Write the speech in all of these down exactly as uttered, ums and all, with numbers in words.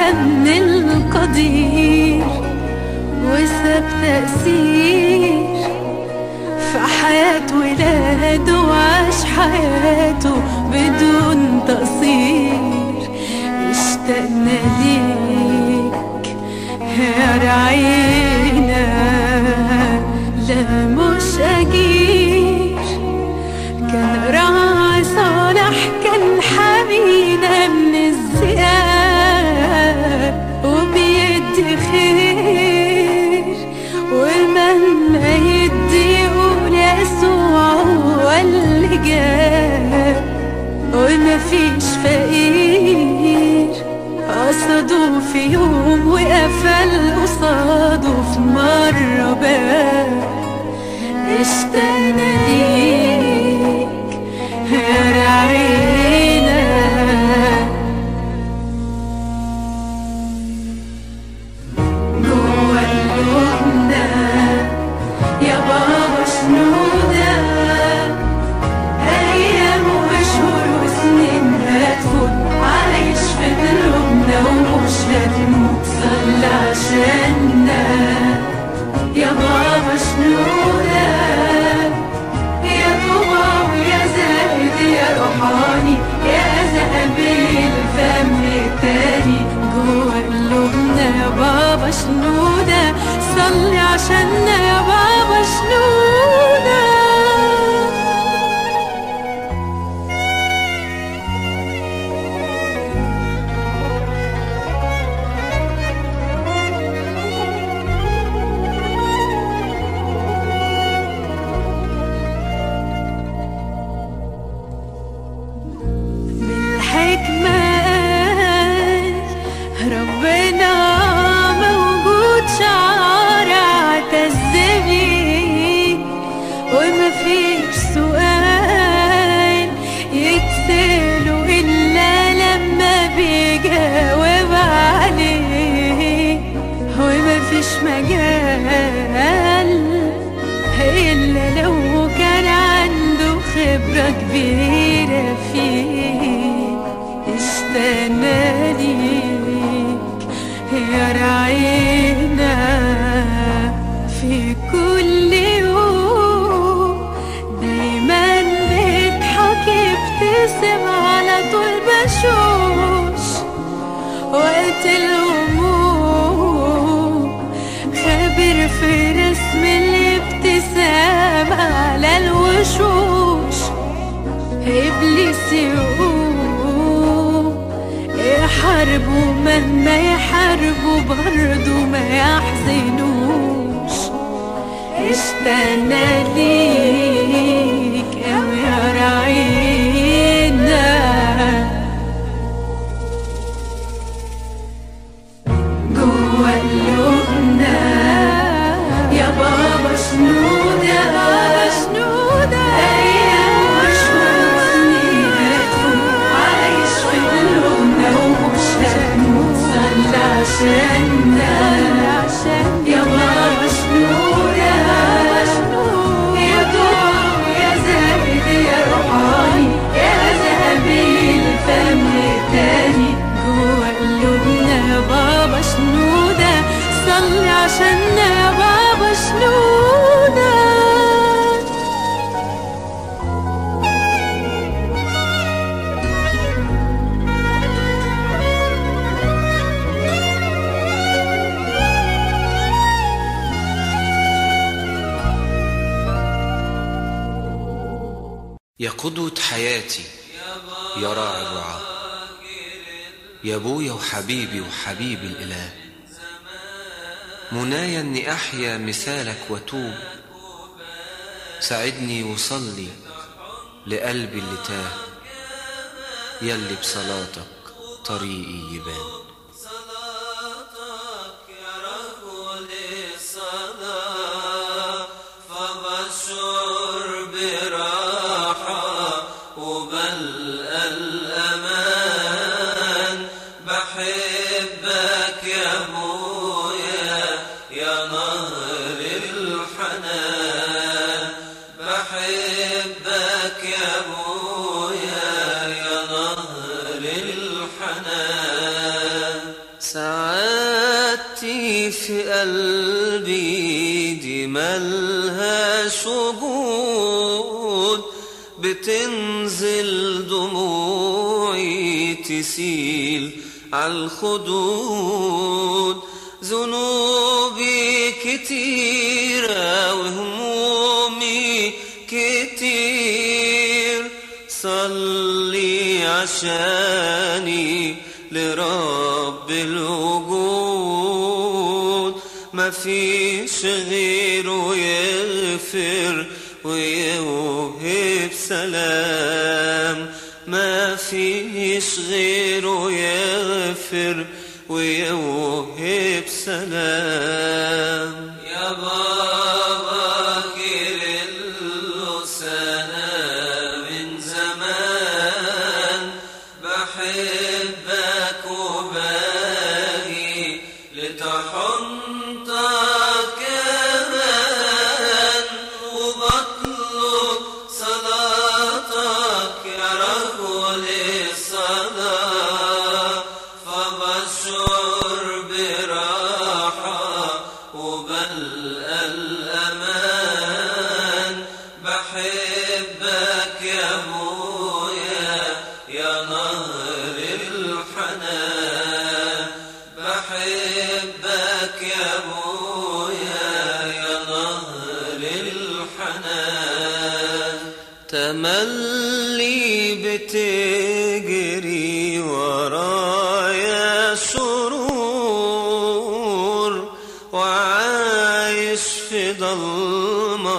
من القدير وساب تأثير في حياة ولاده وعاش حياته بدون تقصير. اشتقنا ليك يا رعينا لا مش أجير، كان راعي صالح كان حمينا من الذئاب وبيدي خير، ومهما يدي يقول يسوع هو اللي جاب، ومفيش فقير قصده في يوم وقفل قصاده في مرة باب. اشتقنا ليك يا رعينا. جوا قلوبنا يا بابا شنودة، أيام وشهور وسنين هتفوت عايش في قلوبنا ومش هتموت. صلي عشاننا يا بابا شنودة، يا طوبى ويا زاهد يا روحاني يا ذهبي الفم التاني. جوا قلوبنا يا بابا شنودة، صلي عشاننا يا بابا شنودة. ربنا موجود شعار اعتزبي، ومفيش سؤال يتسأله إلا لما بيجاوب عليه، ومفيش مجال إلا لو كان عنده خبرة كبيرة فيه. اشتقنا ليك يا رعينا في كل يوم، دايما بيضحك يبتسم على طول بشوش وقت الهموم، خبير في رسم الابتسام على الوشوش. إبليس يقوم يحاربوا مهما يحاربوا برضو ما يحزنوش. اشتقنا ليك يا رعينا. جوا قلوبنا يا بابا شنودة، بابا شنودة، أيام وشهور وسنين هتفوت عايش في قلوبنا ومش هتموت. صلي عشاننا يا بابا شنودة، يا طوع يا زاهد يا روحاني يا ذهبي الفم التاني. جوا قلوبنا يا بابا شنودة، صلي عشاننا يا بابا شنودة. يا قدوة حياتي يا راعي الرعاة، يا ابويا وحبيبي وحبيبي الإله، منايا اني احيا مثالك واتوب، ساعدني وصلي لقلبي اللي تاه، يلي بصلاتك طريقي يبان. صلاتك يا رجل الصلاة، فبشعر براحة وبلقى الأمان. بحبك يا ابويا يا نهر الحنان، بحبك يا ابويا يا نهر الحنان. سعادتي في قلبي دي ملهاش وجود، بتنزل دموعي تسيل عالخدود. ذنوبي كتيرة وهمومي كتير، صلي عشاني لرب الوجود. مفيش غيره يغفر ويوهب سلام، مفيش غيره يغفر ويوهب سلام. يا بابا كيرلو سنة من زمان، بحبك وباقي لتحنطك كمان، وبطلب صلاتك يا رجل الصلاة. فبشعر براحة وبلقى الأمان، بحبك يا أبويا يا نهر الحنان. بحبك يا أبويا يا نهر الحنان. تملي بتجري ورايا سرور، وعايش في ضلمة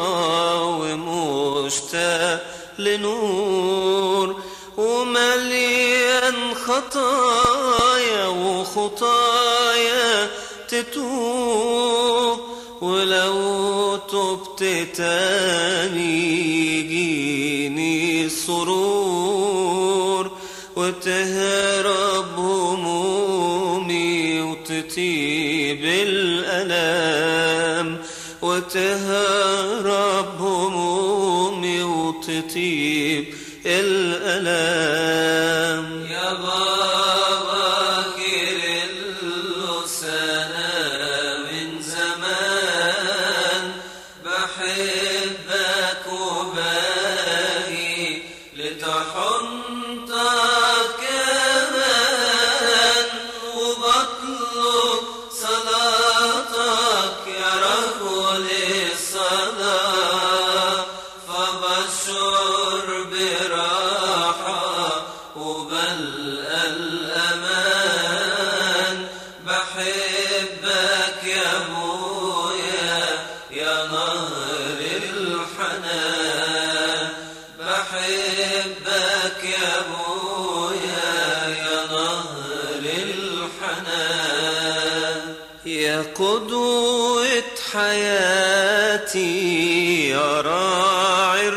ومشتاق لنور، ومليان خطايا وخطايا تتوب. ولو تبت تاني يجيني السرور، وتهرب همومي وتطيب الألام، وتهرب همومي وتطيب الألام. يا بابا كيرلو سنة من زمان، بحبك وباقي لتحنطك كمان، وبطلب صلاتك يا رجل الصلاة. فبشعر براحة وبلقى الأمان، بحبك يا أبويا يا نهر الحنان. بحبك يا أبويا يا نهر الحنان. يا قدوة حياتي يا راعي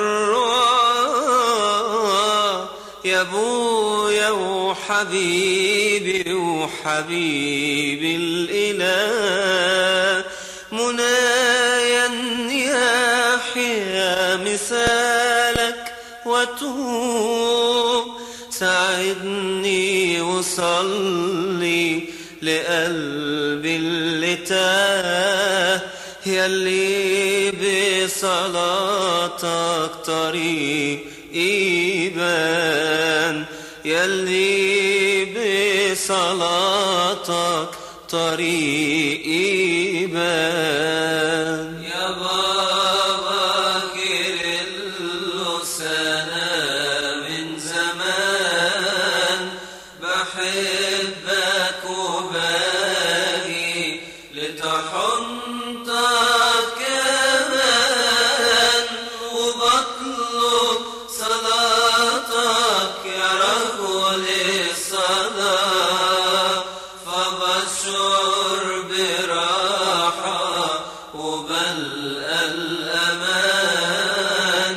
الرعاة، يا أبويا وحبيبي وحبيبي الإله. منايا يحيا مثالك وتوب، ساعدني وصلي لقلبي اللي تاه. ياللي بصلاتك طريق يبان، ياللي بصلاتك طريق يبان. يا بابا كيرلو سنة من زمان، بحبك وباقي لتحنطك كمان، وبطلب صلاتك يا رجل الصلاة. فبشعر براحة وبلقى الأمان،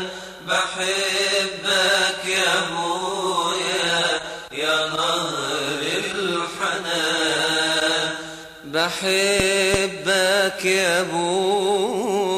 بحبك يا أبويا يا نهر الحنان. بحبك يا أبويا